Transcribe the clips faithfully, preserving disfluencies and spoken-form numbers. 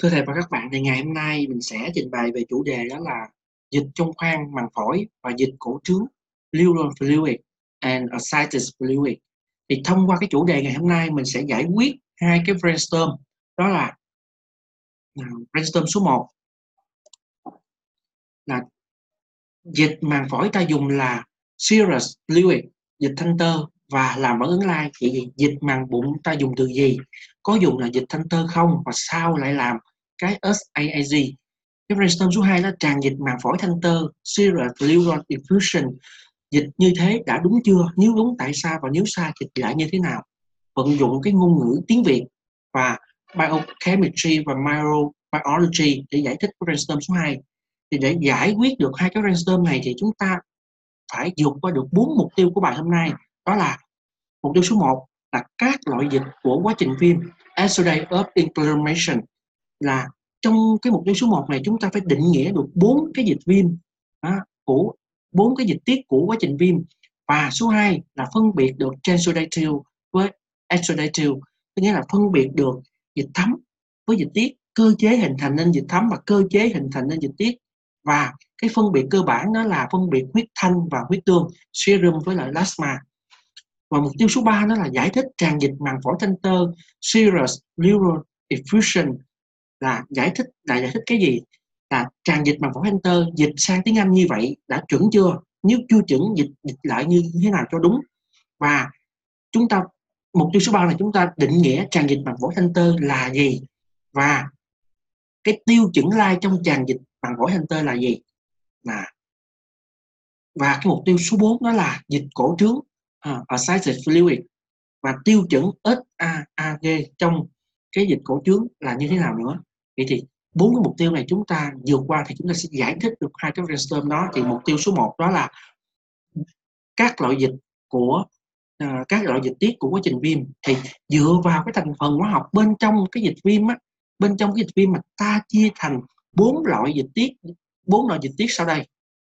Thưa thầy và các bạn, thì ngày hôm nay mình sẽ trình bày về chủ đề đó là dịch trong khoang màng phổi và dịch cổ trướng pleural fluid and ascites fluid. Thì thông qua cái chủ đề ngày hôm nay mình sẽ giải quyết hai cái brainstorm, đó là uh, brainstorm số một là dịch màng phổi ta dùng là serous fluid, dịch thanh tơ, và làm phản ứng lai. Vậy thì dịch màng bụng ta dùng từ gì? Có dùng là dịch thanh tơ không? Và sao lại làm cái ét a a giê? Cái brainstorm số hai là tràn dịch màng phổi thanh tơ serous pleural effusion. Dịch như thế đã đúng chưa? Nếu đúng tại sao? Và nếu sai thì lại như thế nào? Vận dụng cái ngôn ngữ tiếng Việt và biochemistry và microbiology để giải thích cái brainstorm số hai. Thì để giải quyết được hai cái brainstorm này thì chúng ta phải vượt qua được bốn mục tiêu của bài hôm nay. Đó là mục tiêu số một là các loại dịch của quá trình viêm, episode of inflammation. Là trong cái mục tiêu số một này chúng ta phải định nghĩa được bốn cái dịch viêm đó, của bốn cái dịch tiết của quá trình viêm. Và số hai là phân biệt được tensiodative với exudative, tức nghĩa là phân biệt được dịch thấm với dịch tiết, cơ chế hình thành nên dịch thấm và cơ chế hình thành nên dịch tiết. Và cái phân biệt cơ bản đó là phân biệt huyết thanh và huyết tương, serum với lại plasma. Và mục tiêu số ba đó là giải thích tràn dịch màng phổi thanh tơ serous pleural effusion. Là giải thích là giải thích cái gì? Là tràn dịch màng phổi thanh tơ, dịch sang tiếng Anh như vậy đã chuẩn chưa? Nếu chưa chuẩn, dịch dịch lại như thế nào cho đúng? Và chúng ta mục tiêu số ba là chúng ta định nghĩa tràn dịch màng phổi thanh tơ là gì, và cái tiêu chuẩn lai trong tràn dịch màng phổi thanh tơ là gì. Là và cái mục tiêu số bốn đó là dịch cổ trướng, uh, ascites fluid, và tiêu chuẩn ét a a giê trong cái dịch cổ trướng là như thế nào nữa. Vậy thì bốn cái mục tiêu này chúng ta vượt qua thì chúng ta sẽ giải thích được hai cái brainstorm đó. Thì mục tiêu số một đó là các loại dịch của uh, các loại dịch tiết của quá trình viêm, thì dựa vào cái thành phần hóa học bên trong cái dịch viêm á, bên trong cái dịch viêm mà ta chia thành bốn loại dịch tiết, bốn loại dịch tiết sau đây.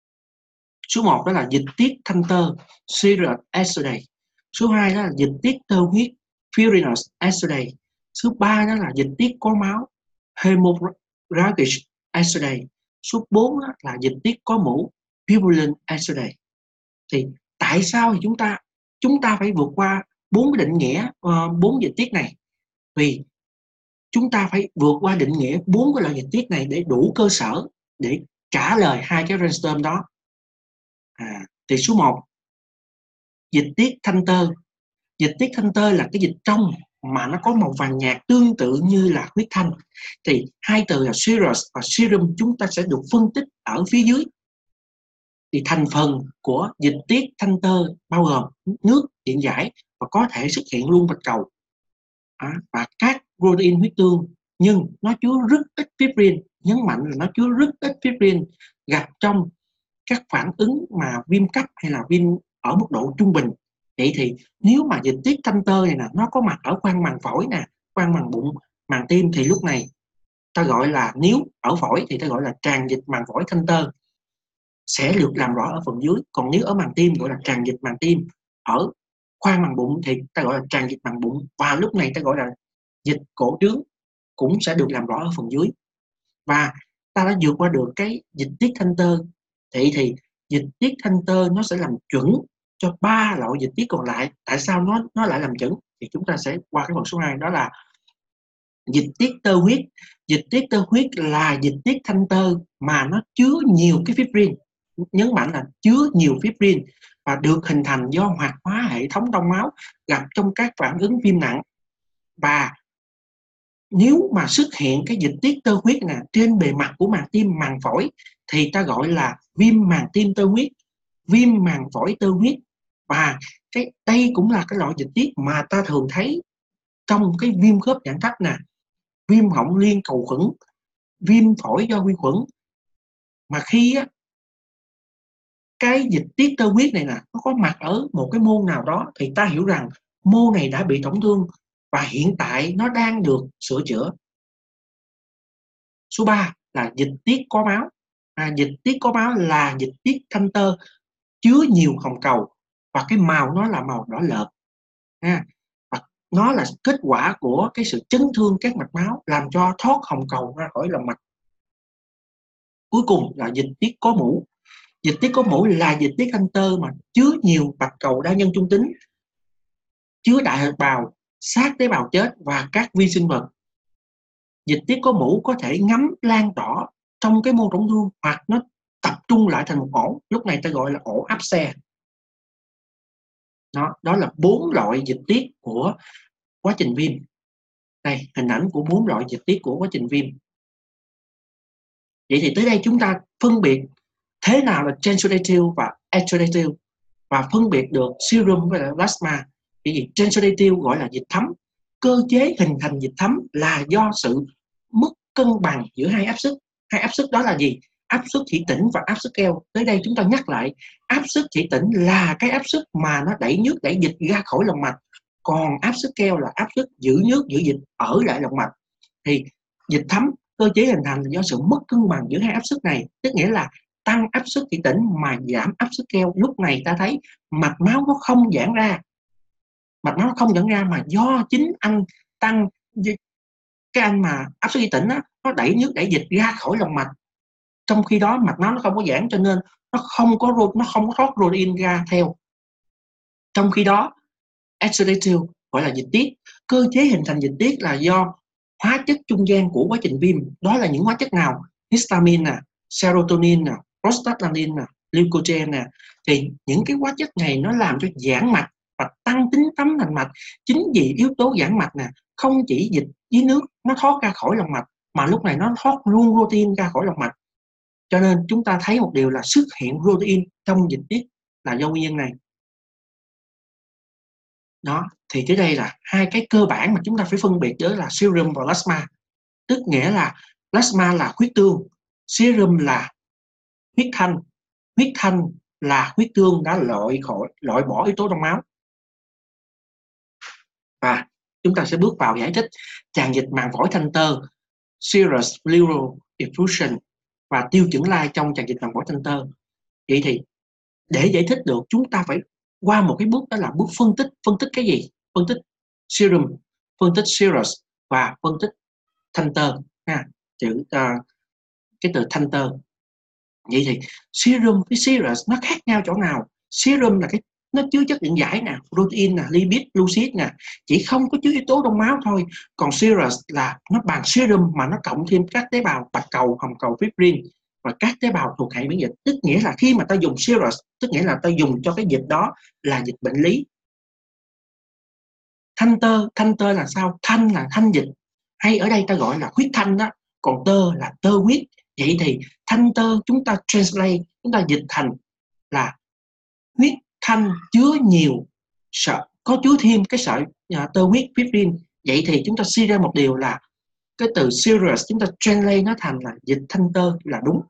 Số một đó là dịch tiết thanh tơ serous exudate. Số hai đó là dịch tiết tơ huyết furinous exudate. Số ba đó là dịch tiết có máu hemorrhagic exudate. Số bốn đó là dịch tiết có mũ purulent exudate. Thì tại sao thì chúng ta chúng ta phải vượt qua bốn cái định nghĩa bốn uh, dịch tiết này? Vì chúng ta phải vượt qua định nghĩa bốn cái loại dịch tiết này để đủ cơ sở để trả lời hai cái brainstorm đó. À, thì số một, dịch tiết thanh tơ. Dịch tiết thanh tơ là cái dịch trong mà nó có màu vàng nhạt tương tự như là huyết thanh. Thì hai từ là serous và serum chúng ta sẽ được phân tích ở phía dưới. Thì thành phần của dịch tiết thanh tơ bao gồm nước, điện giải và có thể xuất hiện luôn bạch cầu, à, và các protein huyết tương, nhưng nó chứa rất ít fibrin. Nhấn mạnh là nó chứa rất ít fibrin, gặp trong các phản ứng mà viêm cấp hay là viêm ở mức độ trung bình. Vậy thì nếu mà dịch tiết thanh tơ này nè nó có mặt ở khoang màng phổi nè, khoang màng bụng, màng tim, thì lúc này ta gọi là, nếu ở phổi thì ta gọi là tràn dịch màng phổi thanh tơ, sẽ được làm rõ ở phần dưới. Còn nếu ở màng tim gọi là tràn dịch màng tim, ở khoang màng bụng thì ta gọi là tràn dịch màng bụng, và lúc này ta gọi là dịch cổ trướng, cũng sẽ được làm rõ ở phần dưới. Và ta đã vượt qua được cái dịch tiết thanh tơ, thì thì dịch tiết thanh tơ nó sẽ làm chuẩn cho ba loại dịch tiết còn lại. Tại sao nó nó lại làm chuẩn? Thì chúng ta sẽ qua cái phần số hai, đó là dịch tiết tơ huyết. Dịch tiết tơ huyết là dịch tiết thanh tơ mà nó chứa nhiều cái fibrin, nhấn mạnh là chứa nhiều fibrin, và được hình thành do hoạt hóa hệ thống đông máu gặp trong các phản ứng viêm nặng. Và nếu mà xuất hiện cái dịch tiết tơ huyết nè trên bề mặt của màng tim, màng phổi, thì ta gọi là viêm màng tim tơ huyết, viêm màng phổi tơ huyết. Và cái đây cũng là cái loại dịch tiết mà ta thường thấy trong cái viêm khớp giãn cách nè, viêm họng liên cầu khuẩn, viêm phổi do vi khuẩn. Mà khi á, cái dịch tiết tơ huyết này nè nó có mặt ở một cái mô nào đó, thì ta hiểu rằng mô này đã bị tổn thương và hiện tại nó đang được sửa chữa. Số ba là dịch tiết có máu. À, dịch tiết có máu là dịch tiết thanh tơ chứa nhiều hồng cầu và cái màu nó là màu đỏ lợt. À, và nó là kết quả của cái sự chấn thương các mạch máu, làm cho thoát hồng cầu ra khỏi lòng mạch. Cuối cùng là dịch tiết có mũ. Dịch tiết có mũ là dịch tiết thanh tơ mà chứa nhiều bạch cầu đa nhân trung tính, chứa đại hợp bào, sát tế bào chết và các vi sinh vật. Dịch tiết có mũ có thể ngấm lan tỏa trong cái mô tổn thương hoặc nó tập trung lại thành một ổ, lúc này ta gọi là ổ áp xe. Đó, đó là bốn loại dịch tiết của quá trình viêm. Đây, hình ảnh của bốn loại dịch tiết của quá trình viêm. Vậy thì tới đây chúng ta phân biệt thế nào là transulative và exudative và phân biệt được serum với plasma. Vì gì? Transulative gọi là dịch thấm. Cơ chế hình thành dịch thấm là do sự mất cân bằng giữa hai áp suất. Hai áp suất đó là gì? Áp suất thủy tĩnh và áp suất keo. Tới đây chúng ta nhắc lại, áp suất thủy tĩnh là cái áp suất mà nó đẩy nước, đẩy dịch ra khỏi lòng mạch. Còn áp suất keo là áp suất giữ nước, giữ dịch ở lại lòng mạch. Thì dịch thấm cơ chế hình thành là do sự mất cân bằng giữa hai áp suất này, tức nghĩa là tăng áp suất thủy tĩnh mà giảm áp suất keo. Lúc này ta thấy mạch máu nó không giãn ra, mạch máu nó không giãn ra mà do chính anh tăng cái anh mà áp suất thủy tĩnh á, nó đẩy nước, đẩy dịch ra khỏi lòng mạch. Trong khi đó mạch máu nó không có giãn, cho nên nó không có nó không có thoát protein ra theo. Trong khi đó exudative gọi là dịch tiết. Cơ chế hình thành dịch tiết là do hóa chất trung gian của quá trình viêm. Đó là những hóa chất nào? Histamine nè, serotonin nè, prostaglandin nè, glucogen nè. Thì những cái hóa chất này nó làm cho giãn mạch và tăng tính tấm thành mạch. Chính vì yếu tố giãn mạch nè, không chỉ dịch với nước nó thoát ra khỏi lòng mạch, mà lúc này nó thoát luôn protein ra khỏi lòng mạch. Cho nên chúng ta thấy một điều là xuất hiện protein trong dịch tiết là do nguyên nhân này. Đó, thì tới đây là hai cái cơ bản mà chúng ta phải phân biệt, đó là serum và plasma. Tức nghĩa là plasma là huyết tương, serum là huyết thanh. Huyết thanh là huyết tương đã loại khỏi loại bỏ yếu tố trong máu. Và chúng ta sẽ bước vào giải thích tràn dịch màng phổi thanh tơ, serous pleural effusion và tiêu chuẩn lai trong tràn dịch màng phổi thanh tơ. Vậy thì để giải thích được chúng ta phải qua một cái bước, đó là bước phân tích. Phân tích cái gì? Phân tích serum, phân tích serous và phân tích thanh tơ. Ha, chữ uh, cái từ thanh tơ. Vậy thì serum với serous nó khác nhau chỗ nào? Serum là cái nó chứa chất điện giải nè, protein nè, lipid, glucid nè, chỉ không có chứa yếu tố trong máu thôi. Còn serous là nó bằng serum mà nó cộng thêm các tế bào bạch cầu, hồng cầu, fibrin và các tế bào thuộc hệ miễn dịch. Tức nghĩa là khi mà ta dùng serous, tức nghĩa là ta dùng cho cái dịch đó là dịch bệnh lý. Thanh tơ, thanh tơ là sao? Thanh là thanh dịch, hay ở đây ta gọi là huyết thanh đó, còn tơ là tơ huyết. Vậy thì thanh tơ chúng ta translate, chúng ta dịch thành là huyết thanh chứa nhiều sợi, có chứa thêm cái sợi uh, tơ huyết fibrin. Vậy thì chúng ta suy ra một điều là cái từ serous chúng ta translate nó thành là dịch thanh tơ là đúng.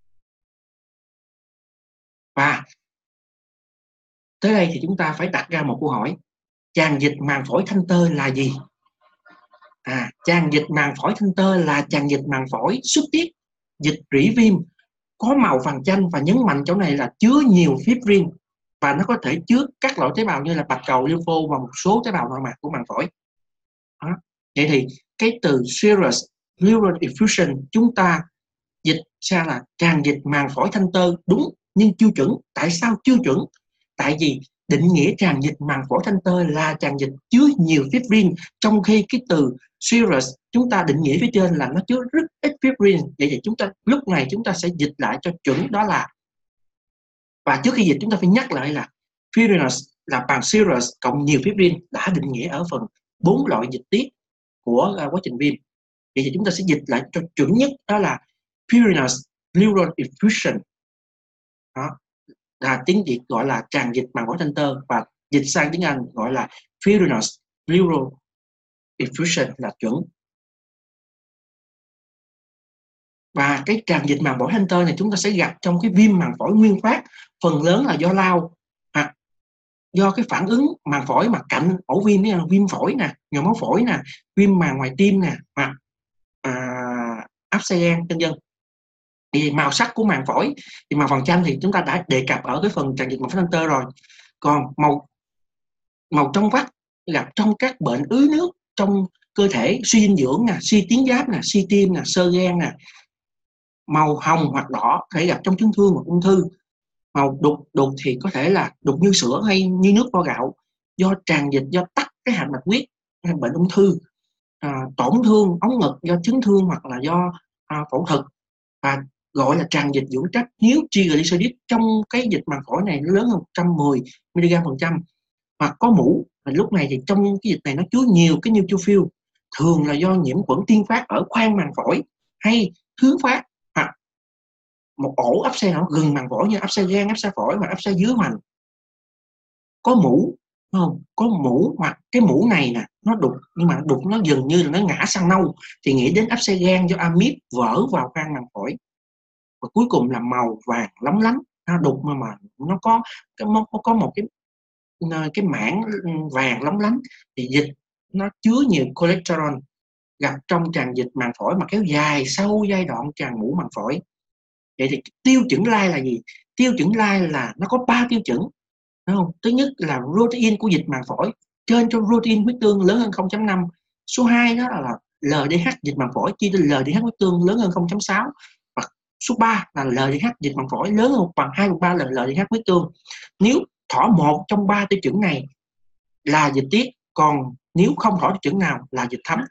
Và tới đây thì chúng ta phải đặt ra một câu hỏi: tràn dịch màng phổi thanh tơ là gì? À, tràn dịch màng phổi thanh tơ là tràn dịch màng phổi xuất tiết dịch rỉ viêm, có màu vàng chanh và nhấn mạnh chỗ này là chứa nhiều fibrin, và nó có thể chứa các loại tế bào như là bạch cầu, lympho và một số tế bào nội mạc của màng phổi. Đó. Vậy thì cái từ serous pleural effusion chúng ta dịch ra là tràn dịch màng phổi thanh tơ đúng, nhưng chưa chuẩn. Tại sao chưa chuẩn? Tại vì định nghĩa tràn dịch màng phổi thanh tơ là tràn dịch chứa nhiều fibrin, trong khi cái từ serous chúng ta định nghĩa phía trên là nó chứa rất ít fibrin. Vậy thì chúng ta lúc này chúng ta sẽ dịch lại cho chuẩn, đó là, và trước khi dịch chúng ta phải nhắc lại là fibrinous là bằng serous cộng nhiều fibrin đã định nghĩa ở phần bốn loại dịch tiết của uh, quá trình viêm. Vậy thì chúng ta sẽ dịch lại cho chuẩn nhất, đó là fibrinous pleural effusion. Đó là tiếng Việt gọi là tràn dịch màng phổi thanh tơ, và dịch sang tiếng Anh gọi là fibrinous pleural effusion là chuẩn. Và cái tràn dịch màng phổi thanh tơ này chúng ta sẽ gặp trong cái viêm màng phổi nguyên phát, phần lớn là do lao, à, do cái phản ứng màng phổi mà cạnh ổ viêm, như là viêm phổi nè, nhồi máu phổi nè, viêm màng ngoài tim nè, hoặc à, áp xe gan vân vân. Thì màu sắc của màng phổi thì màu vàng chanh thì chúng ta đã đề cập ở cái phần tràn dịch màng phổi thanh tơ rồi. Còn màu màu trong vắt gặp trong các bệnh ứ nước trong cơ thể, suy dinh dưỡng nè, suy tuyến giáp nè, suy tim nè, xơ gan nè. Màu hồng hoặc đỏ có thể gặp trong chấn thương hoặc ung thư. Màu đục đục thì có thể là đục như sữa hay như nước vo gạo, do tràn dịch, do tắc cái hạch bạch huyết hay bệnh ung thư. À, tổn thương ống ngực do chấn thương hoặc là do à, phẫu thuật, và gọi là tràn dịch dưỡng chất nếu triglycerid trong cái dịch màng phổi này nó lớn hơn một trăm mười mi-li-gam phần trăm, hoặc có mủ. Và lúc này thì trong cái dịch này nó chứa nhiều cái neutrophil, thường là do nhiễm khuẩn tiên phát ở khoang màng phổi hay thứ phát, hoặc một ổ áp xe nào gần màng phổi như áp xe gan, áp xe phổi hoặc áp xe dưới hoành. Có mủ không? Có mủ hoặc cái mủ này nè nó đục, nhưng mà đục nó dường như là nó ngã sang nâu, thì nghĩ đến áp xe gan do amip vỡ vào khoang màng phổi. Và cuối cùng là màu vàng lóng lánh, nó đục mà mà nó có cái nó có một cái cái mảng vàng lóng lánh, thì dịch nó chứa nhiều cholesterol, gặp trong tràn dịch màng phổi mà kéo dài sau giai đoạn tràn mủ màng phổi. Vậy thì tiêu chuẩn lai là gì? Tiêu chuẩn lai là nó có ba tiêu chuẩn, đúng không? Thứ nhất là protein của dịch màng phổi trên cho protein huyết tương lớn hơn không chấm năm. Số hai đó là lờ đê hát dịch màng phổi chia cho lờ đê hát huyết tương lớn hơn không chấm sáu. Và số ba là lờ đê hát dịch màng phổi lớn hơn bằng hai phần ba lần lờ đê hát huyết tương. Nếu thỏa một trong ba tiêu chuẩn này là dịch tiết, còn nếu không thỏa tiêu chuẩn nào là dịch thấm.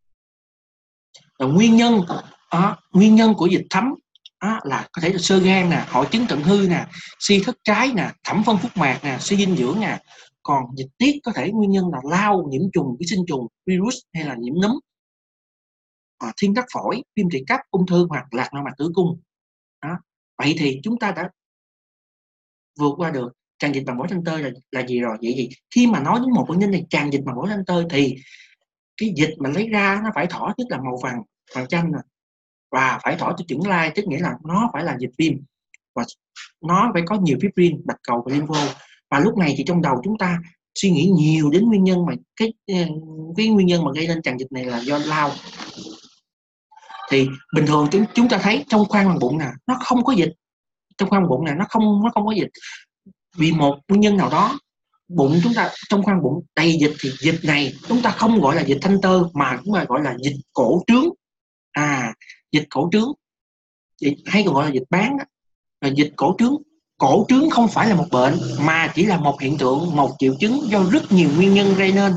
Và nguyên nhân à, nguyên nhân của dịch thấm à, là có thể là xơ gan nè, hội chứng thận hư nè, suy thất trái nè, thẩm phân phúc mạc nè, suy dinh dưỡng nè. Còn dịch tiết có thể nguyên nhân là lao, nhiễm trùng, ký sinh trùng, virus hay là nhiễm nấm, à, thuyên tắc phổi, viêm tụy cấp, ung thư hoặc lạc nội mạc tử cung. Đó. Vậy thì chúng ta đã vượt qua được tràn dịch màng phổi thanh tơ là, là gì rồi? Vậy thì khi mà nói đến một bệnh nhân này tràn dịch màng phổi thanh tơ thì cái dịch mà lấy ra nó phải thỏ, tức là màu vàng vàng chanh nè, và phải thỏ tiêu chuẩn lai, tức nghĩa là nó phải là dịch viêm và nó phải có nhiều fibrin, bạch cầu và lympho. Và lúc này thì trong đầu chúng ta suy nghĩ nhiều đến nguyên nhân mà cái cái nguyên nhân mà gây nên tràn dịch này là do lao. Thì bình thường chúng chúng ta thấy trong khoang màng bụng nè nó không có dịch, trong khoang bụng này nó không nó không có dịch vì một nguyên nhân nào đó. Bụng chúng ta trong khoang bụng đầy dịch thì dịch này chúng ta không gọi là dịch thanh tơ mà chúng ta gọi là dịch cổ trướng. À, dịch cổ trướng hay còn gọi là dịch bán đó. Là dịch cổ trướng. Cổ trướng không phải là một bệnh mà chỉ là một hiện tượng, một triệu chứng do rất nhiều nguyên nhân gây nên.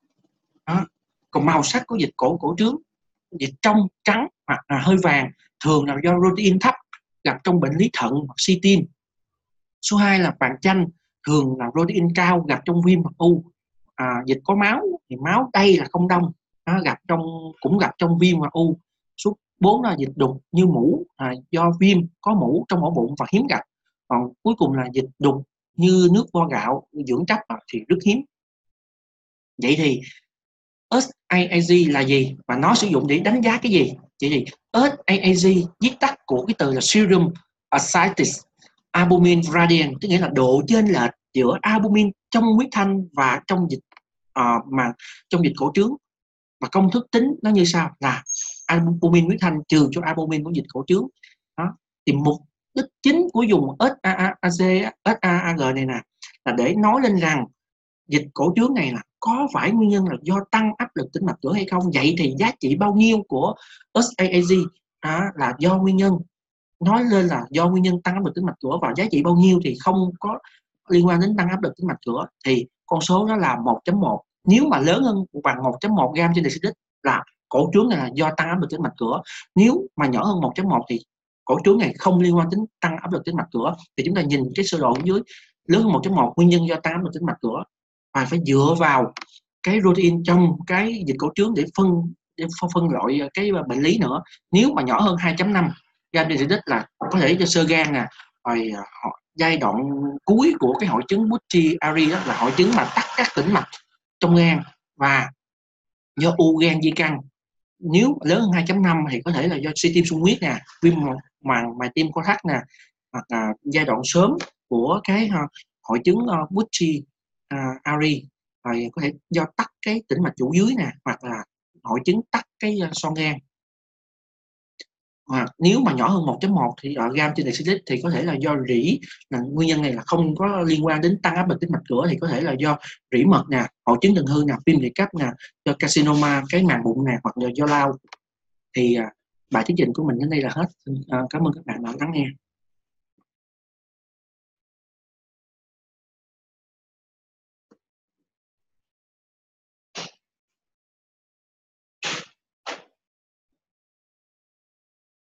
Đó. Còn màu sắc của dịch cổ cổ trướng, dịch trong trắng hoặc là hơi vàng, thường là do protein thấp, gặp trong bệnh lý thận hoặc suy tim. Số hai là vàng chanh, thường là protein cao, gặp trong viêm hoặc u. À, dịch có máu thì máu đây là không đông, nó gặp trong cũng gặp trong viêm hoặc u. Số bốn là dịch đục như mủ, à, do viêm có mủ trong ổ bụng và hiếm gặp. Còn cuối cùng là dịch đục như nước vo gạo, dưỡng chất thì rất hiếm. Vậy thì ét a a giê là gì và nó sử dụng để đánh giá cái gì? Vậy thì ét a a giê viết tắt của cái từ là serum ascites albumin gradient, tức nghĩa là độ chênh lệch giữa albumin trong huyết thanh và trong dịch uh, mà trong dịch cổ trướng. Và công thức tính nó như sau là albumin huyết thanh trừ cho albumin của dịch cổ trướng. Đó. Thì mục đích chính của dùng ét a a giê, ét a a giê này nè là để nói lên rằng dịch cổ trướng này là có phải nguyên nhân là do tăng áp lực tĩnh mạch cửa hay không. Vậy thì giá trị bao nhiêu của ét a a giê đó là do nguyên nhân, nói lên là do nguyên nhân tăng áp lực tĩnh mạch cửa, và giá trị bao nhiêu thì không có liên quan đến tăng áp lực tĩnh mạch cửa, thì con số đó là một chấm một. Nếu mà lớn hơn bằng một chấm một gam trên decilit là cổ trướng này là do tăng áp lực tĩnh mạch cửa. Nếu mà nhỏ hơn một chấm một thì cổ trướng này không liên quan đến tăng áp lực tĩnh mạch cửa. Thì chúng ta nhìn cái sơ đồ ở dưới, lớn hơn một chấm một nguyên nhân do tăng áp lực tĩnh mạch cửa, và phải dựa vào cái protein trong cái dịch cổ trướng để phân để phân loại cái bệnh lý nữa. Nếu mà nhỏ hơn hai chấm năm gam trên decilit là có thể cho xơ gan nè, rồi giai đoạn cuối của cái hội chứng Buchiari đó là hội chứng mà tắc các tĩnh mạch trong gan và do u gan di căn. Nếu lớn hơn hai chấm năm thì có thể là do suy tim sung huyết nè, viêm màng màng tim co thắt nè, hoặc là giai đoạn sớm của cái uh, hội chứng uh, Buchiari, rồi có thể do tắc cái tĩnh mạch chủ dưới nè, hoặc là hội chứng tắc cái uh, son gan. hoặc nếu mà nhỏ hơn một chấm một thì uh, gam trên decilit thì có thể là do rỉ, là nguyên nhân này là không có liên quan đến tăng áp lực tĩnh mạch cửa, thì có thể là do rỉ mật nè, hội chứng tần hư nè, viêm liệt cấp nè, do carcinoma cái màng bụng nè, hoặc là do lao. Thì uh, bài thuyết trình của mình đến đây là hết. Uh, cảm ơn các bạn đã lắng nghe.